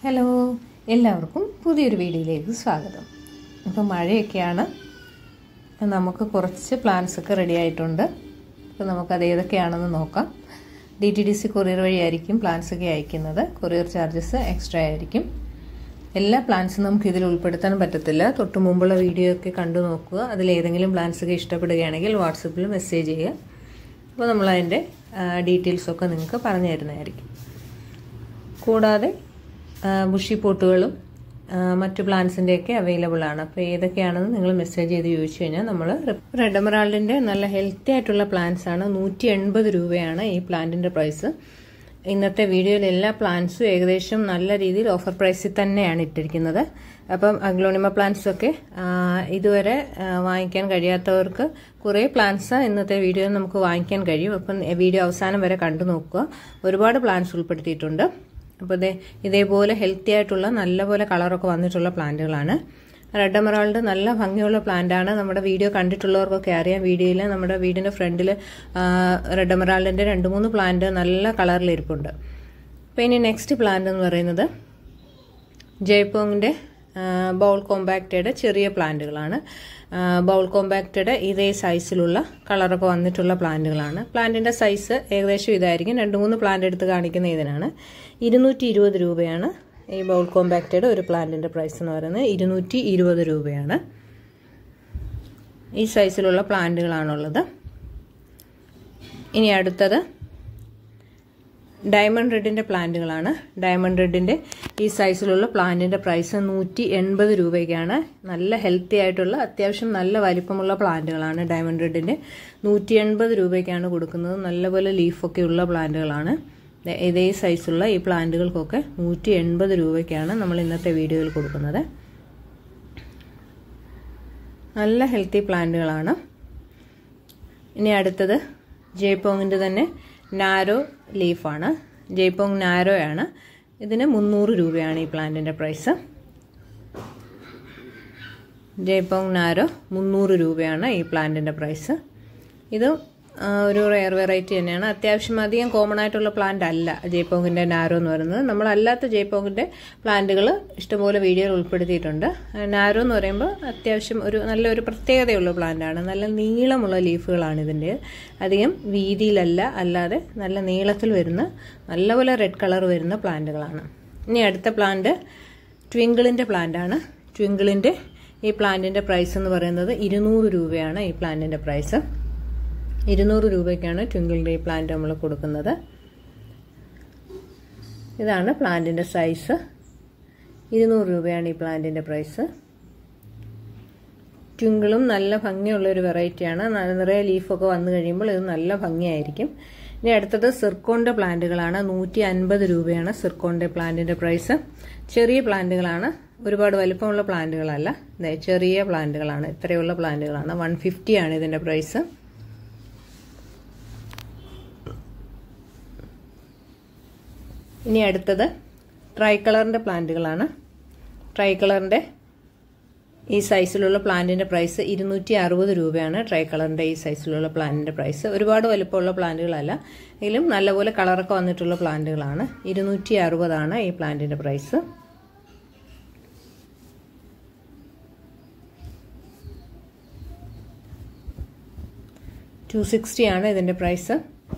Hello, എല്ലാവർക്കും പുതിയൊരു വീഡിയോയിലേക്ക് സ്വാഗതം. അപ്പോൾ മഴയൊക്കെയാണ്, നമുക്ക് കുറച്ച് പ്ലാൻസ് ഒക്കെ റെഡി ആയിട്ടുണ്ട്. അപ്പോൾ നമുക്കത് ഏതൊക്കെയാണെന്ന് നോക്കാം. DTDC കൊറിയർ വഴിയായിരിക്കും പ്ലാൻസ് ഒക്കെ അയക്കുന്നത്. കൊറിയർ ചാർജസ് എക്സ്ട്രാ ആയിരിക്കും. എല്ലാ പ്ലാൻസും നമുക്ക് ഇതിൽ ഉൾപ്പെടുത്താൻ പറ്റത്തില്ല. തൊട്ട് മുമ്പുള്ള വീഡിയോ ഒക്കെ കണ്ടു നോക്കുക. അതിലേതെങ്കിലും പ്ലാൻസ് ഒക്കെ ഇഷ്ടപ്പെടുകയാണെങ്കിൽ വാട്സപ്പിൽ മെസ്സേജ് ചെയ്യുക. അപ്പോൾ നമ്മളതിൻ്റെ ഡീറ്റെയിൽസൊക്കെ നിങ്ങൾക്ക് പറഞ്ഞു തരുന്നതായിരിക്കും. കൂടാതെ ബുഷി പോട്ടുകളും മറ്റു പ്ലാന്റ്സിൻ്റെയൊക്കെ അവൈലബിൾ ആണ്. അപ്പോൾ ഏതൊക്കെയാണെന്ന് നിങ്ങൾ മെസ്സേജ് ചെയ്ത് ചോദിച്ചു കഴിഞ്ഞാൽ നമ്മൾ റെഡ് എമറാൾഡിൻ്റെ നല്ല ഹെൽത്തി ആയിട്ടുള്ള പ്ലാന്റ്സ് ആണ്. 180 രൂപയാണ് ഈ പ്ലാന്റിൻ്റെ പ്രൈസ്. ഇന്നത്തെ വീഡിയോയിൽ എല്ലാ പ്ലാന്റ്സും ഏകദേശം നല്ല രീതിയിൽ ഓഫർ പ്രൈസിൽ തന്നെയാണ് ഇട്ടിരിക്കുന്നത്. അപ്പം അഗ്ലോണിമ പ്ലാന്റ്സ് ഒക്കെ ഇതുവരെ വാങ്ങിക്കാൻ കഴിയാത്തവർക്ക് കുറേ പ്ലാന്റ്സ് ഇന്നത്തെ വീഡിയോയിൽ നമുക്ക് വാങ്ങിക്കാൻ കഴിയും. അപ്പം വീഡിയോ അവസാനം വരെ കണ്ടു നോക്കുക. ഒരുപാട് പ്ലാന്റ്സ് ഉൾപ്പെടുത്തിയിട്ടുണ്ട്. അപ്പോൾ ഇതേപോലെ ഹെൽത്തി ആയിട്ടുള്ള നല്ലപോലെ കളറൊക്കെ വന്നിട്ടുള്ള പ്ലാന്റുകളാണ്. റെഡ് എമറാൾഡ് നല്ല ഭംഗിയുള്ള പ്ലാന്റാണ്. നമ്മുടെ വീഡിയോ കണ്ടിട്ടുള്ളവർക്കൊക്കെ അറിയാം. വീഡിയോയിൽ നമ്മുടെ വീടിൻ്റെ ഫ്രണ്ടിൽ റെഡ് എമറാൾഡിൻ്റെ 2-3 പ്ലാന്റ് നല്ല കളറിലിരിപ്പുണ്ട്. അപ്പോൾ ഇനി നെക്സ്റ്റ് പ്ലാന്റ് എന്ന് പറയുന്നത് ജയ്പോങ്ങിൻ്റെ ബൗൾ കോമ്പാക്റ്റയുടെ ചെറിയ പ്ലാന്റുകളാണ്. ബൗൾ കോമ്പാക്റ്റയുടെ ഇതേ സൈസിലുള്ള കളറൊക്കെ വന്നിട്ടുള്ള പ്ലാന്റുകളാണ്. പ്ലാന്റിൻ്റെ സൈസ് ഏകദേശം ഇതായിരിക്കും. 2-3 പ്ലാന്റ് എടുത്ത് കാണിക്കുന്ന ഇതിനാണ്. 220 രൂപയാണ് ഈ ബൗൾ കോമ്പാക്റ്റയുടെ ഒരു പ്ലാന്റിൻ്റെ പ്രൈസ് എന്ന് പറയുന്നത്. 220 രൂപയാണ്. ഈ സൈസിലുള്ള പ്ലാന്റുകളാണുള്ളത്. ഇനി അടുത്തത് ഡയമണ്ട് റെഡിൻ്റെ പ്ലാന്റുകളാണ്. ഡയമണ്ട് റെഡിൻ്റെ ഈ സൈസിലുള്ള പ്ലാന്റിൻ്റെ പ്രൈസ് 180 രൂപയ്ക്കാണ്. നല്ല ഹെൽത്തി ആയിട്ടുള്ള അത്യാവശ്യം നല്ല വലിപ്പമുള്ള പ്ലാന്റുകളാണ്. ഡയമണ്ട് റെഡിൻ്റെ 180 രൂപയ്ക്കാണ് കൊടുക്കുന്നത്. നല്ലപോലെ ലീഫൊക്കെ ഉള്ള പ്ലാന്റുകളാണ്. ഇതേ സൈസുള്ള ഈ പ്ലാന്റുകൾക്കൊക്കെ 180 രൂപയ്ക്കാണ് നമ്മൾ ഇന്നത്തെ വീഡിയോയിൽ കൊടുക്കുന്നത്. നല്ല ഹെൽത്തി പ്ലാന്റുകളാണ്. ഇനി അടുത്തത് ജയ്പോങ്ങിൻ്റെ തന്നെ നാരോ ലീഫാണ്. ജയ്പോങ് നാരോ ആണ്. ഇതിന് 300 രൂപയാണ് ഈ പ്ലാന്റിൻ്റെ പ്രൈസ്. ജയ്പോങ് നാരോ 300 രൂപയാണ് ഈ പ്ലാന്റിൻ്റെ പ്രൈസ്. ഇത് ഒരു റെയർ വെറൈറ്റി തന്നെയാണ്. അത്യാവശ്യം അധികം കോമൺ ആയിട്ടുള്ള പ്ലാന്റ് അല്ല ജയ്പോങ്ങിൻ്റെ നാരോ എന്ന് പറയുന്നത്. നമ്മളല്ലാത്ത ജയ്പോങ്ങിൻ്റെ പ്ലാന്റുകൾ ഇഷ്ടംപോലെ വീഡിയോയിൽ ഉൾപ്പെടുത്തിയിട്ടുണ്ട്. നാരോ എന്ന് പറയുമ്പോൾ അത്യാവശ്യം നല്ലൊരു പ്രത്യേകതയുള്ള പ്ലാന്റാണ്. നല്ല നീളമുള്ള ലീഫുകളാണ് ഇതിൻ്റെ. അധികം വീതിയിലല്ല, അല്ലാതെ നല്ല നീളത്തിൽ വരുന്ന നല്ലപോലെ റെഡ് കളർ വരുന്ന പ്ലാന്റുകളാണ്. ഇനി അടുത്ത പ്ലാന്റ് ട്വിങ്കിളിൻ്റെ പ്ലാന്റാണ്. ട്വിങ്കിളിൻ്റെ ഈ പ്ലാന്റിൻ്റെ പ്രൈസ് എന്ന് പറയുന്നത് 200 രൂപയാണ് ഈ പ്ലാന്റിൻ്റെ പ്രൈസ്. 200 രൂപയ്ക്കാണ് ട്വിങ്കിളിൻ്റെ ഈ പ്ലാന്റ് നമ്മൾ കൊടുക്കുന്നത്. ഇതാണ് പ്ലാന്റിൻ്റെ സൈസ്. 200 രൂപയാണ് ഈ പ്ലാന്റിൻ്റെ പ്രൈസ്. ട്വിങ്കിളും നല്ല ഭംഗിയുള്ള ഒരു വെറൈറ്റിയാണ്. നിറയെ ലീഫൊക്കെ വന്നു കഴിയുമ്പോൾ ഇത് നല്ല ഭംഗിയായിരിക്കും. ഇനി അടുത്തത് സിർക്കോണിൻ്റെ പ്ലാന്റുകളാണ്. 150 രൂപയാണ് സിർക്കോണിൻ്റെ പ്ലാന്റിൻ്റെ പ്രൈസ്. ചെറിയ പ്ലാന്റുകളാണ്, ഒരുപാട് വലിപ്പമുള്ള പ്ലാന്റുകളല്ല. ചെറിയ പ്ലാന്റുകളാണ്, ഇത്രയുള്ള പ്ലാന്റുകളാണ്. 150 ആണ് ഇതിൻ്റെ പ്രൈസ്. ഇനി അടുത്തത് ട്രൈ കളറിൻ്റെ പ്ലാന്റുകളാണ്. ട്രൈ കളറിൻ്റെ ഈ സൈസിലുള്ള പ്ലാന്റിൻ്റെ പ്രൈസ് 260 രൂപയാണ്. ട്രൈ കളറിൻ്റെ ഈ സൈസിലുള്ള പ്ലാന്റിൻ്റെ പ്രൈസ്. ഒരുപാട് വലുപ്പമുള്ള പ്ലാന്റുകളല്ല, എങ്കിലും നല്ലപോലെ കളറൊക്കെ വന്നിട്ടുള്ള പ്ലാന്റുകളാണ്. 260 ആണ് ഈ പ്ലാന്റിൻ്റെ പ്രൈസ്. $260 ആണ് ഇതിൻ്റെ പ്രൈസ്.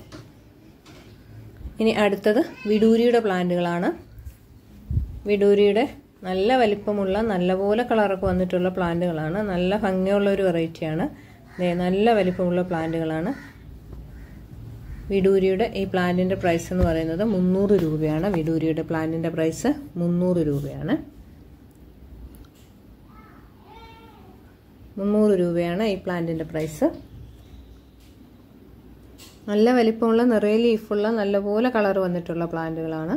ഇനി അടുത്തത് വിഡൂരിയുടെ പ്ലാന്റുകളാണ്. വിഡൂരിയുടെ നല്ല വലിപ്പമുള്ള നല്ലപോലെ കളറൊക്കെ വന്നിട്ടുള്ള പ്ലാന്റുകളാണ്. നല്ല ഭംഗിയുള്ള ഒരു വെറൈറ്റിയാണ്. നല്ല വലിപ്പമുള്ള പ്ലാന്റുകളാണ്. വിഡൂരിയുടെ ഈ പ്ലാന്റിൻ്റെ പ്രൈസ് എന്ന് പറയുന്നത് 300 രൂപയാണ്. വിഡൂരിയുടെ പ്ലാന്റിൻ്റെ പ്രൈസ് 300 രൂപയാണ്. 300 രൂപയാണ് ഈ പ്ലാന്റിൻ്റെ പ്രൈസ്. നല്ല വലിപ്പമുള്ള നിറയെ ലീഫുള്ള നല്ലപോലെ കളർ വന്നിട്ടുള്ള പ്ലാന്റുകളാണ്.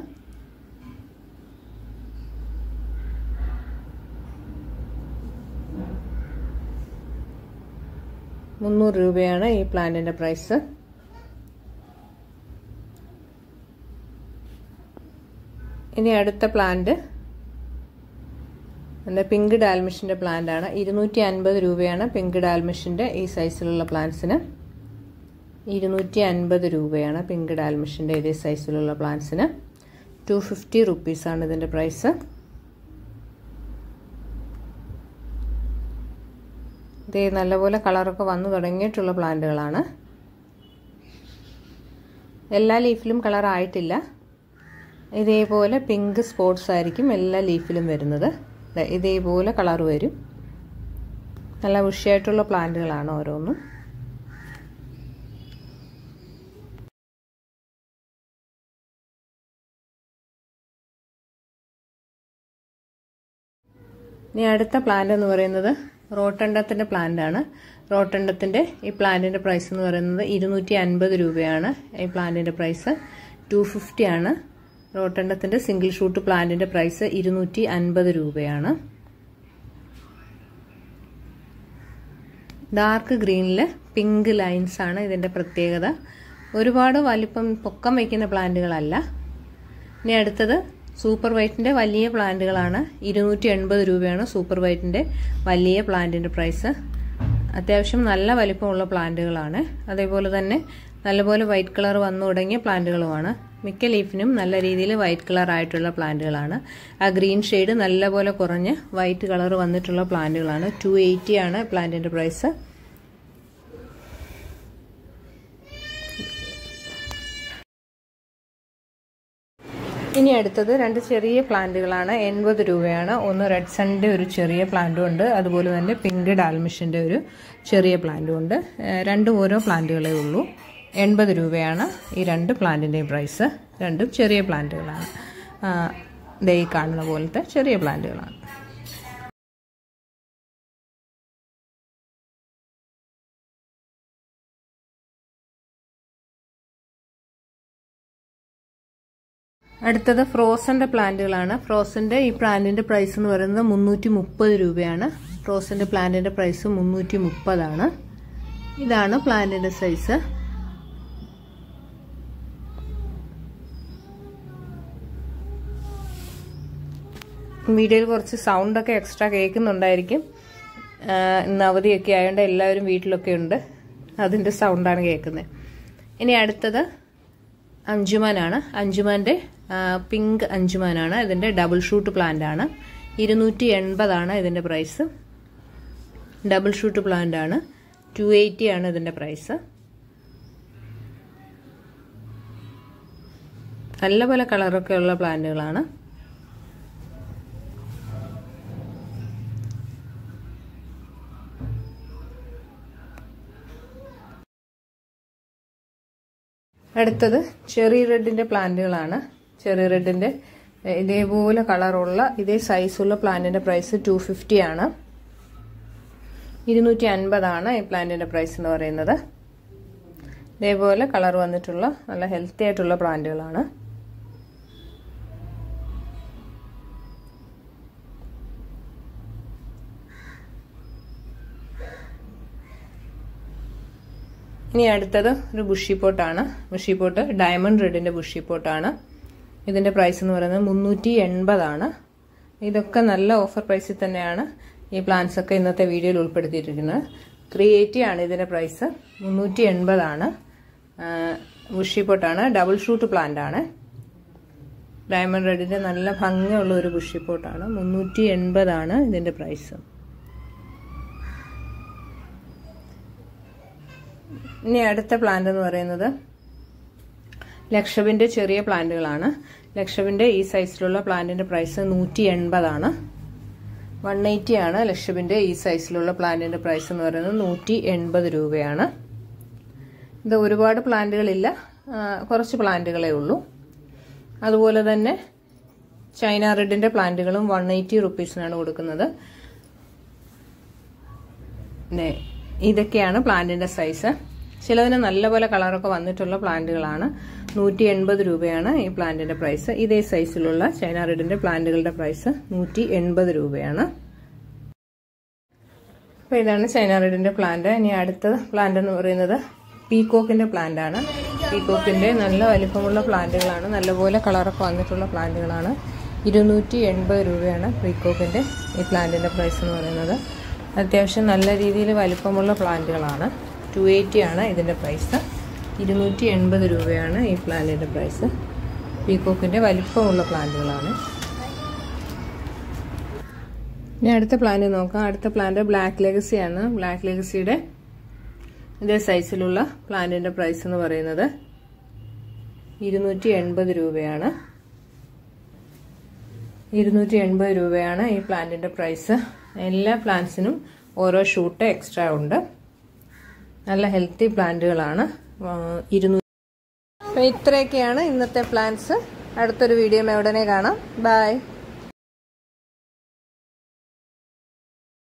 $300 ഈ പ്ലാന്റിൻ്റെ പ്രൈസ്. ഇനി അടുത്ത പ്ലാന്റ് പിങ്ക് ഡാൽമിഷിൻ്റെ പ്ലാന്റ് ആണ്. 250 രൂപയാണ് പിങ്ക് ഡാൽമിഷിൻ്റെ ഈ സൈസിലുള്ള പ്ലാന്റ്സിന്. 250 രൂപയാണ് പിങ്ക് ഡാൽമിഷിൻ്റെ ഇതേ സൈസിലുള്ള പ്ലാന്റ്സിന്. 250 റുപ്പീസാണ് ഇതിൻ്റെ പ്രൈസ്. ഇതേ നല്ലപോലെ കളറൊക്കെ വന്നു തുടങ്ങിയിട്ടുള്ള പ്ലാന്റുകളാണ്. എല്ലാ ലീഫിലും കളർ ആയിട്ടില്ല. ഇതേപോലെ പിങ്ക് സ്പോട്ട്സ് ആയിരിക്കും എല്ലാ ലീഫിലും വരുന്നത്. ഇതേപോലെ കളർ വരും. നല്ല ബുഷിയായിട്ടുള്ള പ്ലാന്റുകളാണ് ഓരോന്നും. ഇനി അടുത്ത പ്ലാന്റ് എന്ന് പറയുന്നത് റോട്ടണ്ടത്തിൻ്റെ പ്ലാന്റ് ആണ്. റോട്ടണ്ടത്തിൻ്റെ ഈ പ്ലാന്റിൻ്റെ പ്രൈസ് എന്ന് പറയുന്നത് 250 രൂപയാണ്. ഈ പ്ലാന്റിൻ്റെ പ്രൈസ് 250 ആണ്. റോട്ടണ്ടത്തിൻ്റെ സിംഗിൾ ഷൂട്ട് പ്ലാന്റിൻ്റെ പ്രൈസ് 250 രൂപയാണ്. ഡാർക്ക് ഗ്രീനിൽ പിങ്ക് ലൈൻസ് ആണ് ഇതിൻ്റെ പ്രത്യേകത. ഒരുപാട് വലിപ്പം പൊക്കം വയ്ക്കുന്ന പ്ലാന്റുകളല്ല. ഇനി അടുത്തത് സൂപ്പർ വൈറ്റിൻ്റെ വലിയ പ്ലാന്റുകളാണ്. 280 രൂപയാണ് സൂപ്പർ വൈറ്റിൻ്റെ വലിയ പ്ലാന്റിൻ്റെ പ്രൈസ്. അത്യാവശ്യം നല്ല വലിപ്പമുള്ള പ്ലാന്റുകളാണ്. അതേപോലെ തന്നെ നല്ലപോലെ വൈറ്റ് കളർ വന്നു തുടങ്ങിയ പ്ലാന്റുകളുമാണ്. മിക്ക ലീഫിനും നല്ല രീതിയിൽ വൈറ്റ് കളർ ആയിട്ടുള്ള പ്ലാന്റുകളാണ്. ആ ഗ്രീൻ ഷെയ്ഡ് നല്ലപോലെ കുറഞ്ഞ് വൈറ്റ് കളർ വന്നിട്ടുള്ള പ്ലാന്റുകളാണ്. 280 ആണ് പ്ലാന്റിൻ്റെ പ്രൈസ്. ഇനി അടുത്തത് രണ്ട് ചെറിയ പ്ലാന്റുകളാണ്. 80 രൂപയാണ്. ഒന്ന് റെഡ് സണ്ണിൻ്റെ ഒരു ചെറിയ പ്ലാന്റും ഉണ്ട്. അതുപോലെ തന്നെ പിങ്ക് ഡാൽമിഷൻ്റെ ഒരു ചെറിയ പ്ലാന്റും ഉണ്ട്. രണ്ടും ഓരോ പ്ലാന്റുകളേ ഉള്ളൂ. 80 രൂപയാണ് ഈ രണ്ട് പ്ലാന്റിൻ്റെയും പ്രൈസ്. രണ്ടും ചെറിയ പ്ലാന്റുകളാണ്. ദേ കാണുന്ന പോലത്തെ ചെറിയ പ്ലാന്റുകളാണ്. അടുത്തത് ഫ്രോസന്റെ പ്ലാന്റുകളാണ്. ഫ്രോസന്റെ ഈ പ്ലാന്റിന്റെ പ്രൈസ് എന്ന് പറയുന്നത് 330 രൂപയാണ്. ഫ്രോസന്റെ പ്ലാന്റിന്റെ പ്രൈസ് 330 ആണ്. ഇതാണ് പ്ലാന്റിന്റെ സൈസ്. വീഡിയോയിൽ കുറച്ച് സൗണ്ടൊക്കെ എക്സ്ട്രാ കേൾക്കുന്നുണ്ടായിരിക്കും. ഇന്ന് അവധിയൊക്കെ ആയതുകൊണ്ട് എല്ലാവരും വീട്ടിലൊക്കെ ഉണ്ട്. അതിൻ്റെ സൗണ്ടാണ് കേൾക്കുന്നത്. ഇനി അടുത്തത് അഞ്ചുമാനാണ്. അഞ്ചുമാൻ്റെ പിങ്ക് അഞ്ചുമാനാണ്. ഇതിൻ്റെ ഡബിൾ ഷൂട്ട് പ്ലാന്റ് ആണ്. 280 ആണ് ഇതിൻ്റെ പ്രൈസ്. ഡബിൾ ഷൂട്ട് പ്ലാന്റ് ആണ്. 280 ആണ് ഇതിൻ്റെ പ്രൈസ്. നല്ല പോലെ കളറൊക്കെ ഉള്ള പ്ലാന്റുകളാണ്. അടുത്തത് ചെറി റെഡിന്റെ പ്ലാന്റുകളാണ്. ചെറി റെഡിന്റെ ഇതേപോലെ കളറുള്ള ഇതേ സൈസുള്ള പ്ലാന്റിന്റെ പ്രൈസ് 250 ആണ്. 250 ആണ് ഈ പ്ലാന്റിന്റെ പ്രൈസ് എന്ന് പറയുന്നത്. ഇതേപോലെ കളർ വന്നിട്ടുള്ള നല്ല ഹെൽത്തി ആയിട്ടുള്ള പ്ലാന്റുകളാണ്. ഇനി അടുത്തത് ഒരു ബുഷി പോട്ടാണ്. ബുഷി പോട്ട് ഡയമണ്ട് റെഡിന്റെ ബുഷി പോട്ടാണ്. ഇതിന്റെ പ്രൈസ് എന്ന് പറയുന്നത് 380 ആണ്. ഇതൊക്കെ നല്ല ഓഫർ പ്രൈസിൽ തന്നെയാണ് ഈ പ്ലാന്റ്സ് ഒക്കെ ഇന്നത്തെ വീഡിയോയിൽ ഉൾപ്പെടുത്തിയിരിക്കുന്നത്. 380 ആണ് ഇതിന്റെ പ്രൈസ്. 380 ആണ്. ബുഷി പോട്ടാണ്. ഡബിൾ ഷൂട്ട് പ്ലാന്റ് ആണ്. ഡയമണ്ട് റെഡിന്റെ നല്ല ഭംഗിയുള്ള ഒരു ബുഷി പോട്ടാണ്. 380 ആണ് ഇതിന്റെ പ്രൈസ്. ഇനി അടുത്ത പ്ലാന്റ് എന്ന് പറയുന്നത് ലക്ഷബിന്റെ ചെറിയ പ്ലാന്റുകളാണ്. ലക്ഷബിന്റെ ഈ സൈസിലുള്ള പ്ലാന്റിന്റെ പ്രൈസ് 180 ആണ്. 180 ആണ് ലക്ഷബിന്റെ ഈ സൈസിലുള്ള പ്ലാന്റിന്റെ പ്രൈസ് എന്ന് പറയുന്നത്. 180 രൂപയാണ്. ഇത് ഒരുപാട് പ്ലാന്റുകളില്ല, കുറച്ച് പ്ലാന്റുകളേ ഉള്ളൂ. അതുപോലെ തന്നെ ചൈന റെഡിന്റെ പ്ലാന്റുകളും 180 റുപ്പീസിനാണ് കൊടുക്കുന്നത്. ഇതൊക്കെയാണ് പ്ലാന്റിന്റെ സൈസ്. ചിലതിന് നല്ലപോലെ കളറൊക്കെ വന്നിട്ടുള്ള പ്ലാന്റുകളാണ്. 180 രൂപയാണ് ഈ പ്ലാന്റിന്റെ പ്രൈസ്. ഇതേ സൈസിലുള്ള ചൈന റെഡിന്റെ പ്ലാന്റുകളുടെ പ്രൈസ് 180 രൂപയാണ്. അപ്പോൾ ഇതാണ് ചൈന റെഡിന്റെ പ്ലാന്റ്. ഇനി അടുത്ത പ്ലാന്റ് എന്ന് പറയുന്നത് പീകോക്കിന്റെ പ്ലാന്റ് ആണ്. പീകോക്കിന്റെ നല്ല വലിപ്പമുള്ള പ്ലാന്റുകളാണ്. നല്ലപോലെ കളറൊക്കെ വന്നിട്ടുള്ള പ്ലാന്റുകളാണ്. 280 രൂപയാണ് പീകോക്കിന്റെ ഈ പ്ലാന്റിന്റെ പ്രൈസ് എന്ന് പറയുന്നത്. അത്യാവശ്യം നല്ല രീതിയിൽ വലിപ്പമുള്ള പ്ലാന്റുകളാണ്. 280 ആണ് ഇതിന്റെ പ്രൈസ്. 280 രൂപയാണ് ഈ പ്ലാന്റിന്റെ പ്രൈസ്. പീകോക്കിൻ്റെ വലിപ്പമുള്ള പ്ലാന്റുകളാണ്. ഇനി അടുത്ത പ്ലാന്റ് നോക്കാം. അടുത്ത പ്ലാന്റ് ബ്ലാക്ക് ലെഗസിയാണ്. ബ്ലാക്ക് ലെഗസിയുടെ ഇതേ സൈസിലുള്ള പ്ലാന്റിന്റെ പ്രൈസ് എന്ന് പറയുന്നത് 280 രൂപയാണ്. 280 രൂപയാണ് ഈ പ്ലാന്റിന്റെ പ്രൈസ്. എല്ലാ പ്ലാന്റ്സിനും ഓരോ ഷൂട്ട് എക്സ്ട്രാ ഉണ്ട്. നല്ല ഹെൽത്തി പ്ലാന്റുകളാണ്. 200. അപ്പോൾ ഇത്രയൊക്കെയാണ് ഇന്നത്തെ പ്ലാന്റ്സ്. അടുത്തൊരു വീഡിയോ ഉടനെ കാണാം. ബൈ.